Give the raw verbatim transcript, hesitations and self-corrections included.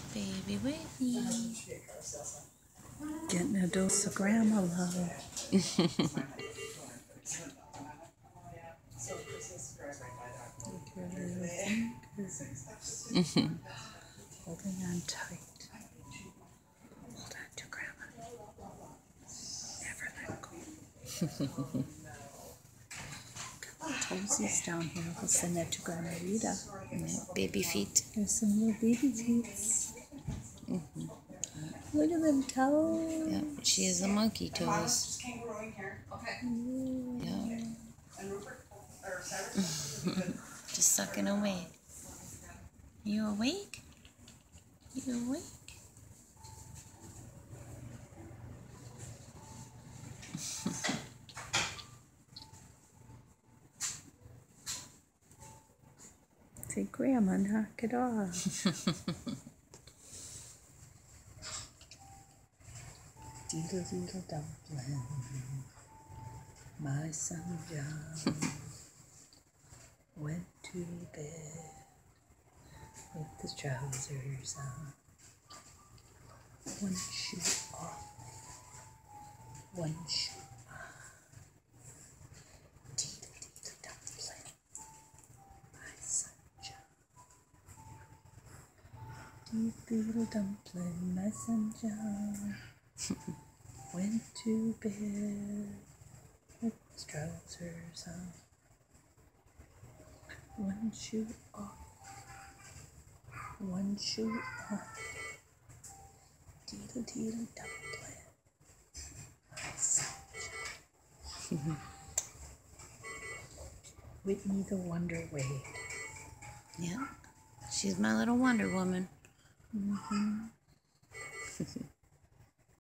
Baby Whitney. Getting a dose of grandma love. Holding on tight. Hold on to grandma. Never let go. Got little toesies down here. We'll send that to Grandma Rita. Yeah, baby feet. There's some little baby feet. Mm-hmm. Look at them toes. Yep, she is a monkey toes. Yeah. Yep. Just sucking away. You awake? You awake? Say, Grandma, knock it off. Deedle deedle dumpling, my son John went to bed with the trousers on, one shoe off, one shoe on. Deedle deedle dumpling, my son John. Deedle deedle dumpling, my son John went to bed with his trousers on, one shoe off, one shoe on. Deedle deedle dumpling, my son John. Whitney the Wonder Wade. Yeah, she's my little Wonder Woman. Mm-hmm.